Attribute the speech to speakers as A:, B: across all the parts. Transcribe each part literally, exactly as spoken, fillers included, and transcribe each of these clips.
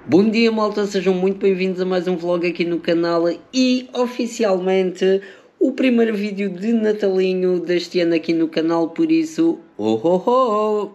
A: Bom dia, malta, sejam muito bem-vindos a mais um vlog aqui no canal e oficialmente o primeiro vídeo de Natalinho deste ano aqui no canal, por isso, oh oh oh!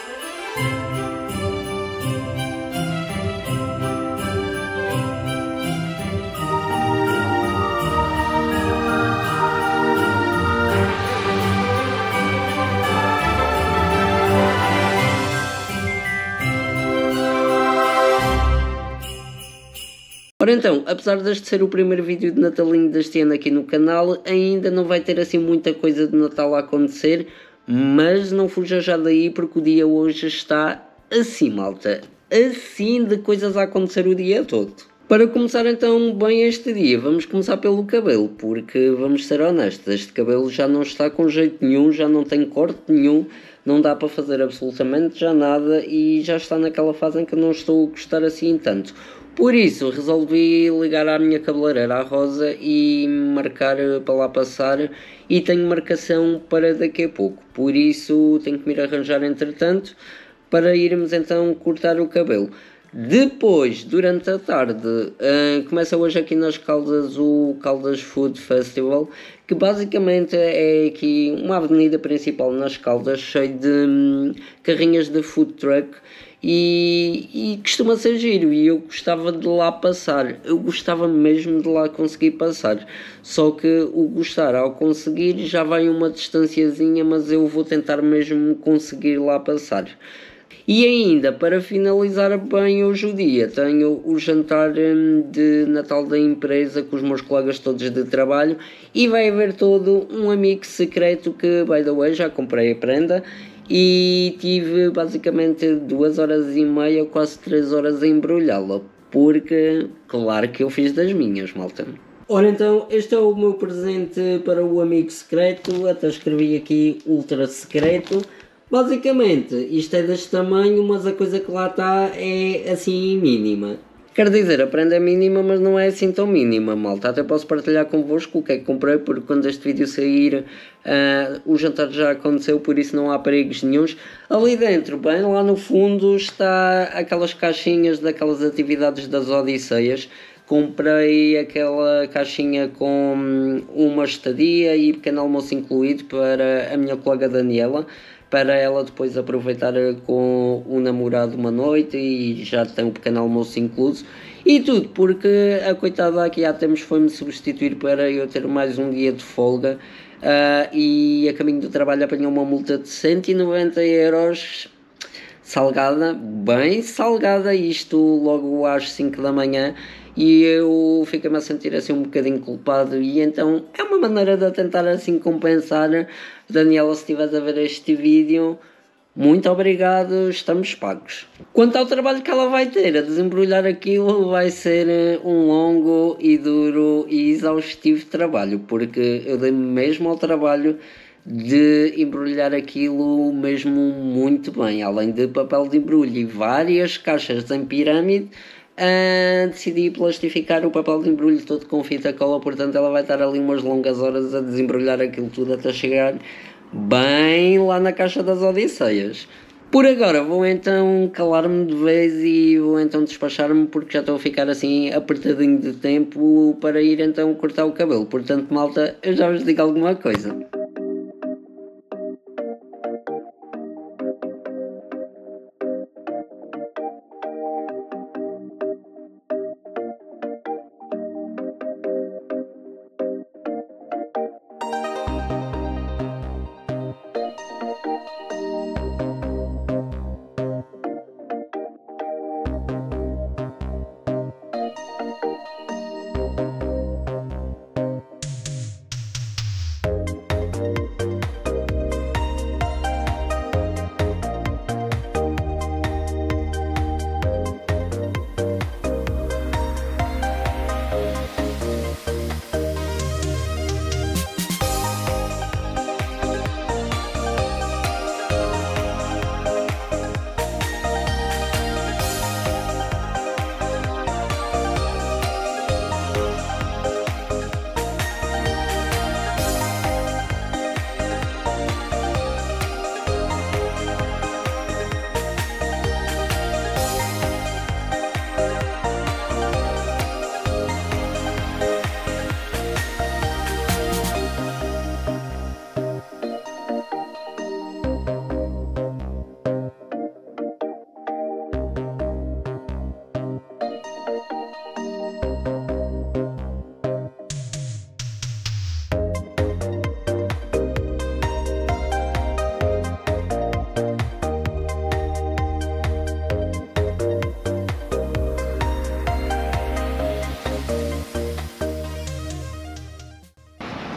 A: Ora então, apesar deste ser o primeiro vídeo de Natalinho deste ano aqui no canal, ainda não vai ter assim muita coisa de Natal a acontecer, mas não fuja já daí porque o dia hoje está assim, malta, assim de coisas a acontecer o dia todo. Para começar então bem este dia, vamos começar pelo cabelo, porque vamos ser honestos, este cabelo já não está com jeito nenhum, já não tem corte nenhum, não dá para fazer absolutamente já nada e já está naquela fase em que não estou a gostar assim tanto. Por isso resolvi ligar à minha cabeleireira, à Rosa, e marcar para lá passar, e tenho marcação para daqui a pouco, por isso tenho que me ir arranjar entretanto para irmos então cortar o cabelo. Depois, durante a tarde, uh, começa hoje aqui nas Caldas o Caldas Food Festival, que basicamente é aqui uma avenida principal nas Caldas, cheia de um, carrinhas de food truck, e, e costuma ser giro, e eu gostava de lá passar, eu gostava mesmo de lá conseguir passar, só que o gostar ao conseguir já vai uma distanciazinha, mas eu vou tentar mesmo conseguir lá passar. E ainda, para finalizar bem hoje o dia, tenho o jantar de Natal da empresa com os meus colegas todos de trabalho e vai haver todo um amigo secreto que, by the way, já comprei a prenda e tive basicamente duas horas e meia, quase três horas a embrulhá-la, porque claro que eu fiz das minhas, malta. Ora então, este é o meu presente para o amigo secreto, até escrevi aqui ultra secreto. Basicamente, isto é deste tamanho, mas a coisa que lá está é assim mínima. Quer dizer, a prenda é mínima, mas não é assim tão mínima, malta. Até posso partilhar convosco o que é que comprei, porque quando este vídeo sair, uh, o jantar já aconteceu, por isso não há perigos nenhuns. Ali dentro, bem lá no fundo, está aquelas caixinhas daquelas atividades das Odisseias. Comprei aquela caixinha com uma estadia e pequeno almoço incluído para a minha colega Daniela, para ela depois aproveitar com o namorado uma noite e já tem um pequeno almoço incluso. E tudo porque a coitada aqui há tempos foi-me substituir para eu ter mais um dia de folga, uh, e a caminho do trabalho apanhou uma multa de cento e noventa euros, salgada, bem salgada, isto logo às cinco da manhã, e eu fiquei-me a sentir assim um bocadinho culpado, e então é uma maneira de tentar assim compensar. Daniela, se estiveres a ver este vídeo, muito obrigado, estamos pagos. Quanto ao trabalho que ela vai ter a desembrulhar aquilo, vai ser um longo e duro e exaustivo trabalho, porque eu dei-me mesmo ao trabalho de embrulhar aquilo mesmo muito bem, além de papel de embrulho e várias caixas em pirâmide. Uh, decidi plastificar o papel de embrulho todo com fita cola, portanto ela vai estar ali umas longas horas a desembrulhar aquilo tudo até chegar bem lá na caixa das Odisseias. Por agora vou então calar-me de vez e vou então despachar-me, porque já estou a ficar assim apertadinho de tempo para ir então cortar o cabelo, portanto malta, eu já vos digo alguma coisa.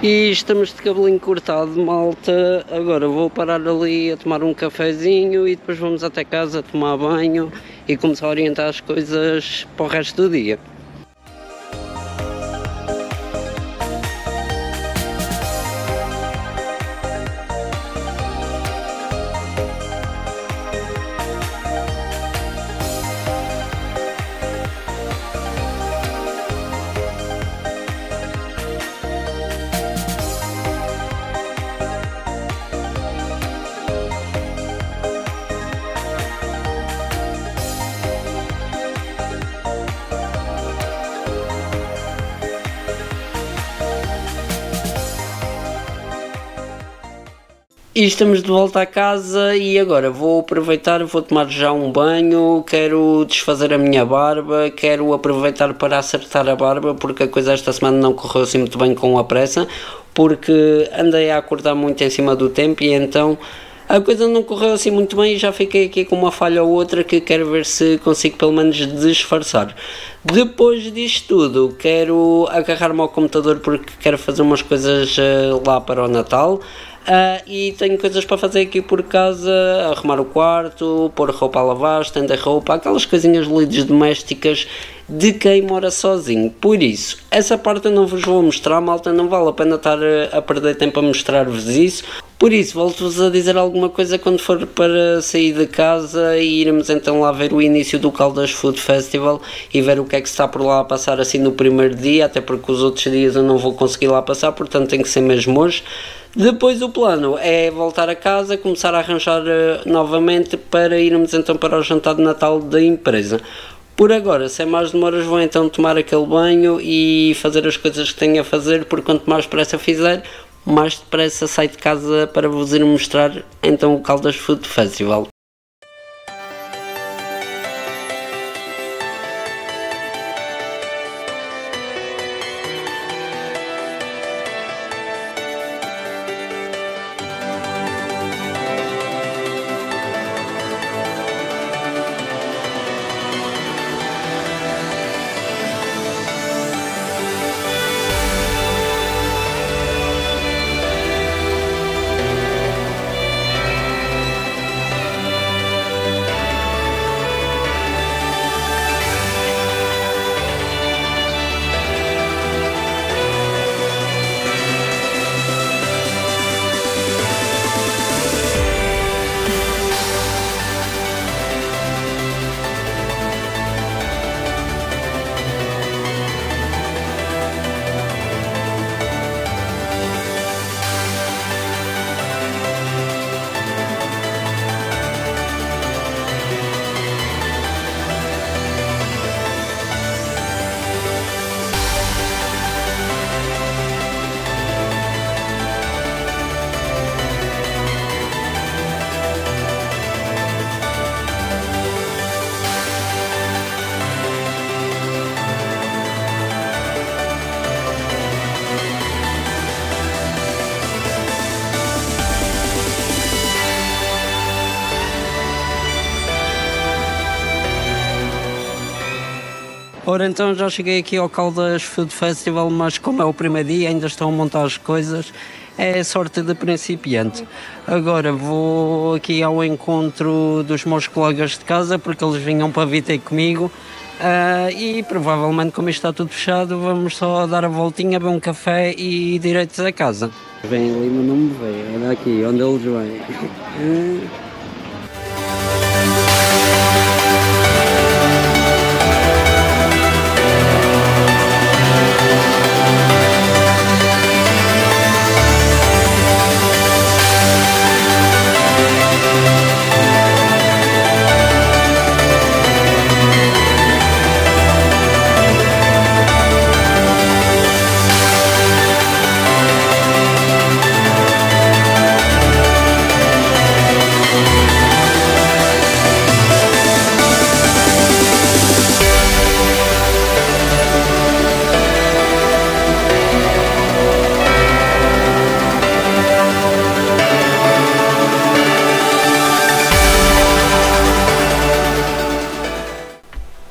A: E estamos de cabelinho cortado, malta. Agora vou parar ali a tomar um cafezinho e depois vamos até casa tomar banho e começar a orientar as coisas para o resto do dia. E estamos de volta a casa e agora vou aproveitar, vou tomar já um banho, quero desfazer a minha barba, quero aproveitar para acertar a barba porque a coisa esta semana não correu assim muito bem com a pressa, porque andei a acordar muito em cima do tempo e então a coisa não correu assim muito bem e já fiquei aqui com uma falha ou outra que quero ver se consigo pelo menos disfarçar. Depois disto tudo, quero agarrar-me ao computador porque quero fazer umas coisas uh, lá para o Natal. Uh, e tenho coisas para fazer aqui por casa, arrumar o quarto, pôr roupa a lavar, estender roupa, aquelas coisinhas lides domésticas de quem mora sozinho. Por isso, essa parte eu não vos vou mostrar, malta, não vale a pena estar a perder tempo a mostrar-vos isso. Por isso, volto-vos a dizer alguma coisa quando for para sair de casa e irmos então lá ver o início do Caldas Food Festival e ver o que é que está por lá a passar assim no primeiro dia, até porque os outros dias eu não vou conseguir lá passar, portanto tem que ser mesmo hoje. Depois o plano é voltar a casa, começar a arranjar uh, novamente para irmos então para o jantar de Natal da empresa. Por agora, sem mais demoras, vou então tomar aquele banho e fazer as coisas que tenho a fazer, porque quanto mais depressa fizer, mais depressa saio de casa para vos ir mostrar então o Caldas Food Festival. Ora, então já cheguei aqui ao Caldas Food Festival, mas como é o primeiro dia, ainda estão a montar as coisas, é sorte de principiante. Agora vou aqui ao encontro dos meus colegas de casa, porque eles vinham para vir ter comigo, uh, e provavelmente, como isto está tudo fechado, vamos só dar a voltinha, beber um café e ir direitos a casa. Vem ali, mas não me vê, olha aqui, onde eles vêm.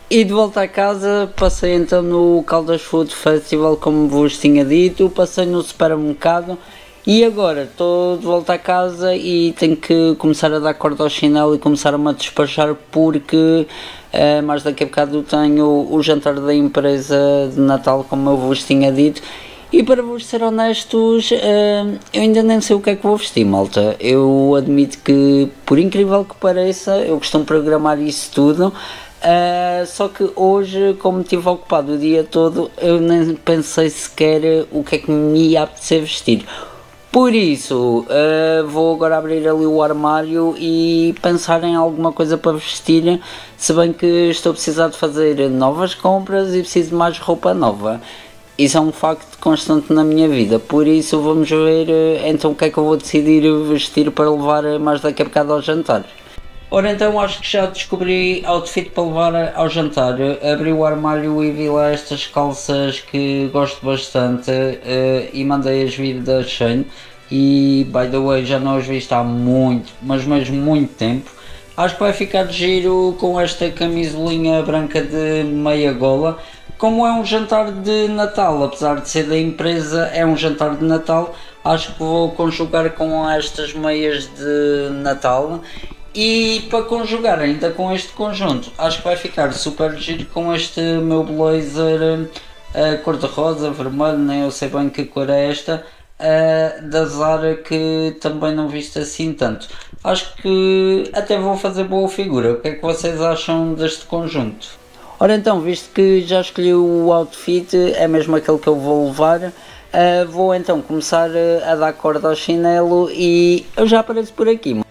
A: E de volta a casa, passei então no Caldas Food Festival, como vos tinha dito, passei no supermercado e agora estou de volta a casa e tenho que começar a dar corda ao chinelo e começar-me a despachar porque uh, mais daqui a bocado tenho o jantar da empresa de Natal, como eu vos tinha dito. E para vos ser honestos, uh, eu ainda nem sei o que é que vou vestir, malta. Eu admito que, por incrível que pareça, eu costumo programar isso tudo. Uh, só que hoje, como estive ocupado o dia todo, eu nem pensei sequer o que é que me ia apetecer vestir. Por isso, uh, vou agora abrir ali o armário e pensar em alguma coisa para vestir, se bem que estou a precisar de fazer novas compras e preciso de mais roupa nova. Isso é um facto constante na minha vida, por isso vamos ver uh, então o que é que eu vou decidir vestir para levar mais daqui a bocado ao jantar. Ora então, acho que já descobri outfit para levar ao jantar. Abri o armário e vi lá estas calças que gosto bastante uh, e mandei-as vir da Shein. E, by the way, já não as visto há muito, mas mesmo muito tempo. Acho que vai ficar giro com esta camisolinha branca de meia gola. Como é um jantar de Natal, apesar de ser da empresa, é um jantar de Natal, acho que vou conjugar com estas meias de Natal. E para conjugar ainda com este conjunto, acho que vai ficar super giro com este meu blazer uh, cor-de-rosa, vermelho, nem eu sei bem que cor é esta, uh, da Zara, que também não visto assim tanto. Acho que até vou fazer boa figura. O que é que vocês acham deste conjunto? Ora então, visto que já escolhi o outfit, é mesmo aquele que eu vou levar, uh, vou então começar a dar corda ao chinelo e eu já apareço por aqui.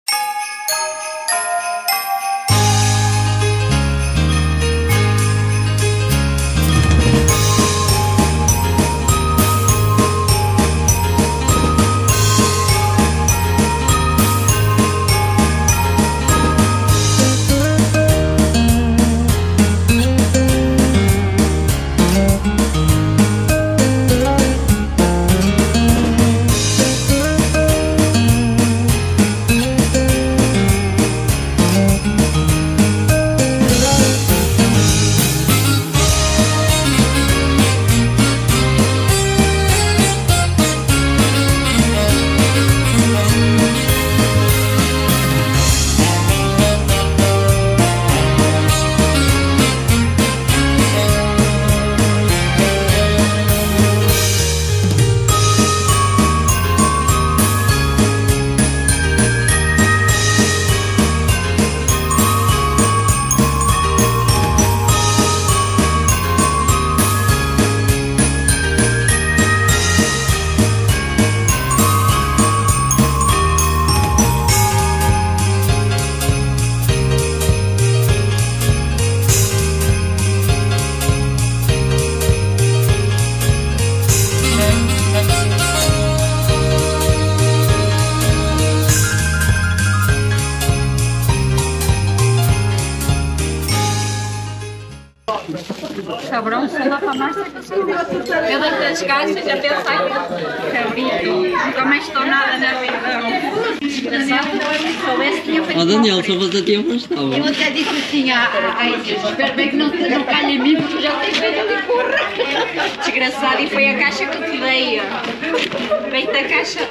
B: Cabrão, só lá para mais que eu dentro das caixas a pensar que cabrito, nunca mais estou nada na vida. Desgraçado, se soubesse tinha feito.
A: Ó Daniel, só você tinha afastado.
B: Eu até disse assim, ai, espero bem que não, não calhe a mim, porque já tenho feito ali porra. Desgraçado, e foi a caixa que eu te dei. Veio da caixa.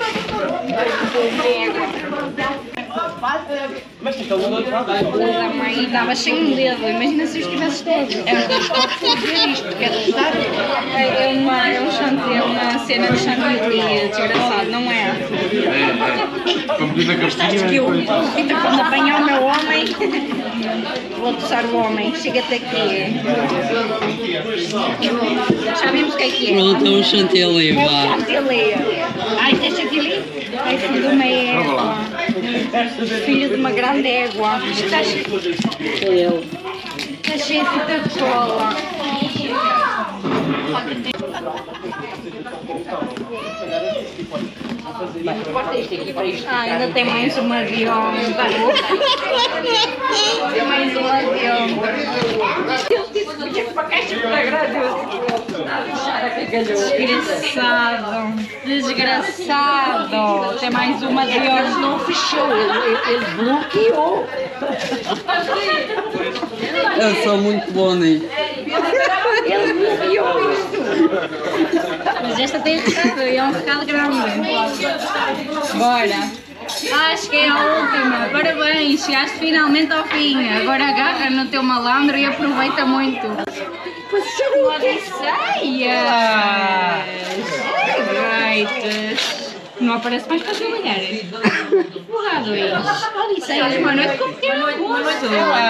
B: A mãe estava sem um dedo, imagina se eu estivesse todos. É os dois copos para ver isto, quer testar? É, uma, é um chantilly, é uma cena de chantilly, desgraçado, não é?
C: É, é. Como diz a
B: Gostaste que eu, quando apanhar o meu homem, vou tossar o homem, chega-te aqui. Já vimos o que é que é?
A: Pronto, é um chantilly,
B: É um
A: vá.
B: chantilly. Ai, tem chantilly? É filho de uma égua. Filho de uma grande égua. Está cheio, está cheio de Coca-Cola. Ah, ainda tem mais uma avião. Tem mais um avião. Deus disse que tinha para caixa para grande. Desgraçado. Desgraçado. Tem mais uma avião. Não fechou. Ele bloqueou.
A: Eu sou muito bom nisso.
B: Ele bloqueou isto. Mas esta tem recado, e é um recado grande. Bora. Acho que é a última. Parabéns, chegaste finalmente ao fim. Agora agarra no teu malandro e aproveita muito. Odisseias! Right. Não aparece mais para trabalhar. Porrado isso. Odisseias, boa noite com o pequeno almoço.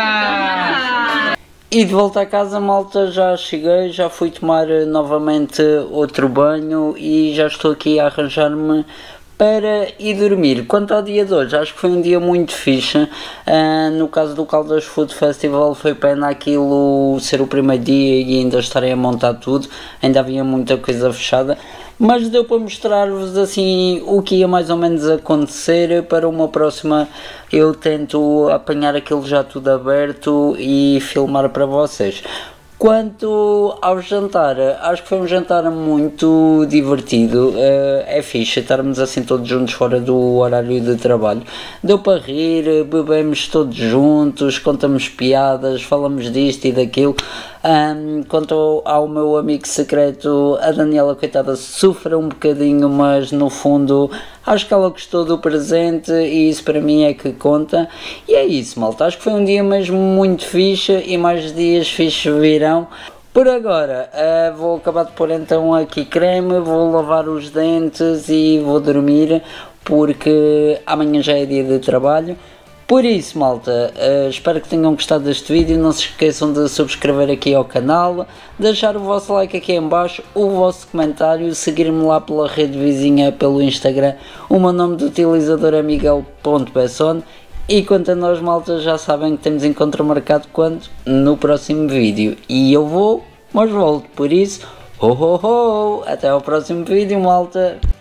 A: E de volta a casa, malta, já cheguei, já fui tomar novamente outro banho e já estou aqui a arranjar-me para ir dormir. Quanto ao dia de hoje, acho que foi um dia muito fixe. Uh, no caso do Caldas Food Festival, foi pena aquilo ser o primeiro dia e ainda estarem a montar tudo, ainda havia muita coisa fechada, mas deu para mostrar-vos assim o que ia mais ou menos acontecer. Para uma próxima eu tento apanhar aquilo já tudo aberto e filmar para vocês. Quanto ao jantar, acho que foi um jantar muito divertido. Uh, é fixe estarmos assim todos juntos fora do horário de trabalho. Deu para rir, bebemos todos juntos, contamos piadas, falamos disto e daquilo. Um, quanto ao meu amigo secreto, a Daniela, coitada, sofre um bocadinho, mas no fundo acho que ela gostou do presente e isso para mim é que conta. E é isso, malta, acho que foi um dia mesmo muito fixe e mais dias fixes virão. Por agora, uh, vou acabar de pôr então aqui creme, vou lavar os dentes e vou dormir, porque amanhã já é dia de trabalho. Por isso, malta, uh, espero que tenham gostado deste vídeo. Não se esqueçam de subscrever aqui ao canal, deixar o vosso like aqui em baixo, o vosso comentário, seguir-me lá pela rede vizinha, pelo Instagram. O meu nome de utilizador é miguel ponto besson. E quanto a nós, malta, já sabem que temos encontro marcado quando? No próximo vídeo. E eu vou, mas volto. Por isso, ho ho ho! Até ao próximo vídeo, malta!